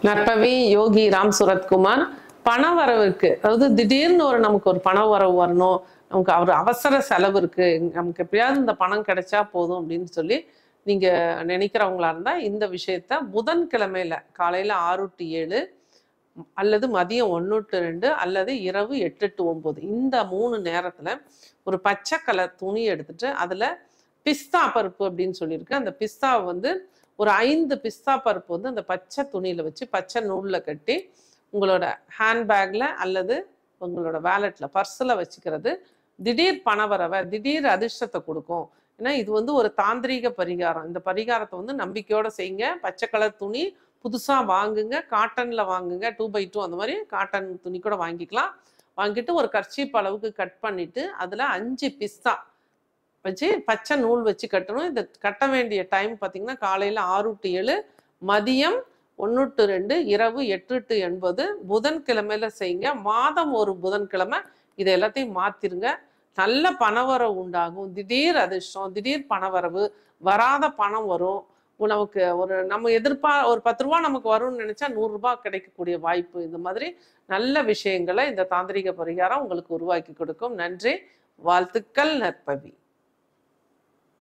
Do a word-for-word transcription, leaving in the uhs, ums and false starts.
நற்பவி யோகி ராம் சுரத்குமார் பணவரவுக்கு, அதாவது திடீர்னு ஒரு நமக்கு ஒரு பணவரவு வரணும், நமக்கு ஒரு அவசர செலவு இருக்கு, நமக்கு எப்படியாவது இந்த பணம் கிடைச்சா போதும் அப்படின்னு சொல்லி நீங்க நினைக்கிறவங்களா இருந்தா இந்த விஷயத்த புதன்கிழமையில காலையில ஆறு டு ஏழு அல்லது மதியம் ஒன்று டு ரெண்டு அல்லது இரவு எட்டு டு ஒன்பது இந்த மூணு நேரத்துல ஒரு பச்சை கலர் துணி எடுத்துட்டு அதுல பிஸ்தா பருப்பு அப்படின்னு சொல்லியிருக்கு. அந்த பிஸ்தாவை வந்து ஒரு ஐந்து பிஸ்தா பருப்பு வந்து அந்த பச்சை துணியில வச்சு பச்சை நூல்ல கட்டி உங்களோட ஹேண்ட்பேக்ல அல்லது உங்களோட வேலெட்ல பர்ஸ்ல வச்சுக்கிறது திடீர் பணவரவை, திடீர் அதிர்ஷ்டத்தை கொடுக்கும். ஏன்னா இது வந்து ஒரு தாந்திரீக பரிகாரம். இந்த பரிகாரத்தை வந்து நம்பிக்கையோட செய்யுங்க. பச்சை கலர் துணி புதுசா வாங்குங்க, காட்டன்ல வாங்குங்க, டூ பை டூ அந்த மாதிரி காட்டன் துணி கூட வாங்கிக்கலாம். வாங்கிட்டு ஒரு கர்ச்சீப் அளவுக்கு கட் பண்ணிட்டு அதுல அஞ்சு பிஸ்தா வச்சு பச்சை நூல் வச்சு கட்டணும். இந்த கட்ட வேண்டிய டைம் பார்த்தீங்கன்னா காலையில ஆறு டு ஏழு, மதியம் ஒன்று டு ரெண்டு, இரவு எட்டு டு எண்பது. புதன்கிழமையில செய்யுங்க. மாதம் ஒரு புதன்கிழமை இதை எல்லாத்தையும் மாத்திருங்க. நல்ல பணவரவு உண்டாகும். திடீர் அதிர்ஷ்டம், திடீர் பணவரவு, வராத பணம் வரும். நமக்கு ஒரு நம்ம எதிர்ப்பா ஒரு பத்து ரூபா நமக்கு வரும்னு நினைச்சா நூறு ரூபாய் கிடைக்கக்கூடிய வாய்ப்பு. இந்த மாதிரி நல்ல விஷயங்களை இந்த தாந்திரிக பரிகாரம் உங்களுக்கு உருவாக்கி கொடுக்கும். நன்றி, வாழ்த்துக்கள் நற்பவி.